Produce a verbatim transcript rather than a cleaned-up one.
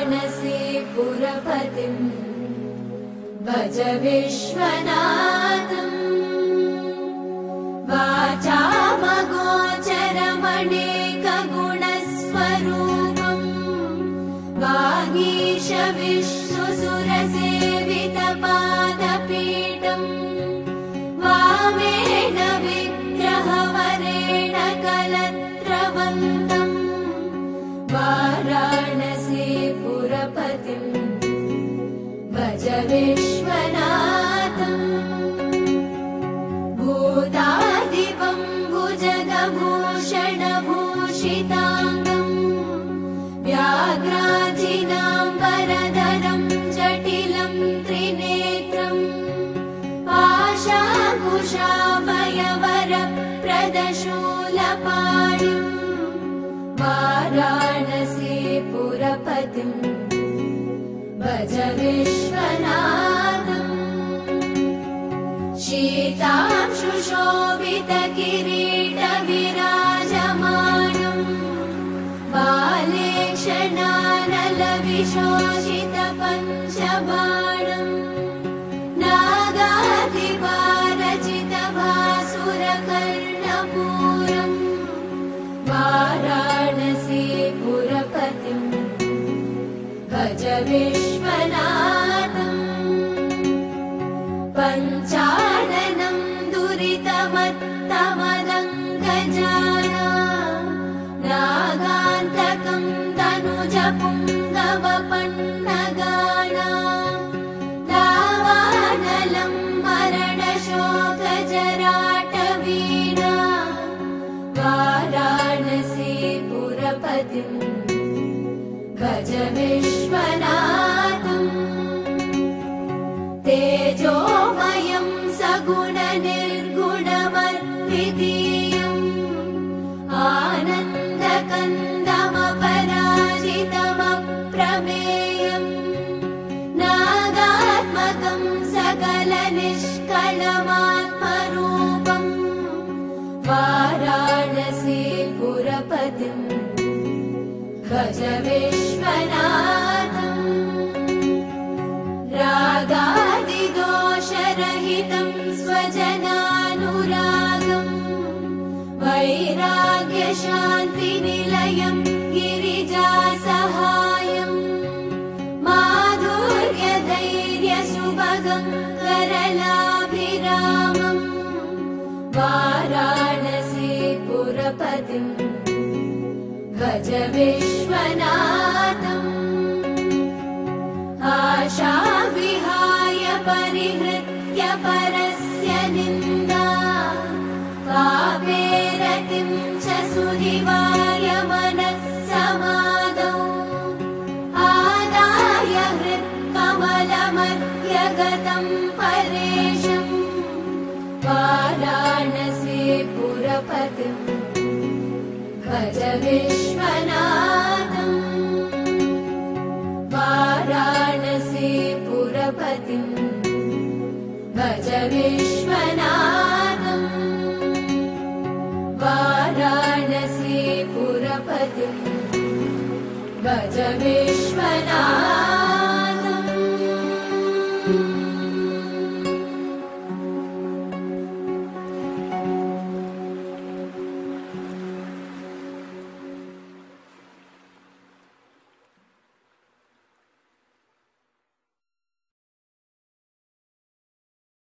वाराणसीपुरपतिं भज विश्वनाथम् वाचामगोचरमणेकगुणस्वरूपम् वागीश विष्णुसुरसेवितपादपीठम् वामेन विग्रहवरेण कलत्रवन्तम् वाराणसीपुरपतिं भज विश्वनाथम् भूतादिवं भुजगभूषणभूषिताङ्गम् व्याघ्राजिनाम्बरधरं जटिलं त्रिनेत्रम् पाशाकुशाभयवरप्रदशूलपाणिम् वाराणसीपुरपतिं भज विश्वनाथम् शीतांशुशोभितकिरीटविराजमानम् बालेक्षणानलविशोषितपञ्चबाणम् नागाधिपारचितभासुरकर्णपूरम् वाराणसीपुरपतिं भज विश्वनाथम् पञ्चाननं दुरितमत्तमदङ्गजाना नागान्तकं तनुजपुङ्गवपन्नगाना दावानलं मरणशोकजराटवीणा वाराणसीपुरपतिं भज विश्वनाथम् तेजोमयं सगुणनिर्गुणमद्वितीयम् आनन्दकन्दमपराजितमप्रमेयम् नागात्मकं सकलनिष्कलमात्मरूपम् वाराणसीपुरपतिं भज विश्वनाथम् रागादिदोषरहितं स्वजनानुरागम् वैराग्यशान्तिनिलयं गिरिजासहायम् माधुर्यधैर्यसुभगं करलाभिरामम् वाराणसीपुरपतिं भज विश्वनाथम् आशाविहाय परिहृत्य परस्य निन्दा पापेरतिं च सुनिवार्य मनः समादौ आदाय हृत्कमलमध्यगतं परेशम् वाराणसीपुरपतिं भज विश्वनाथम् वाराणसीपुरपतिं भज विश्वनाथम् वाराणसीपुरपतिं भज विश्वनाथम्।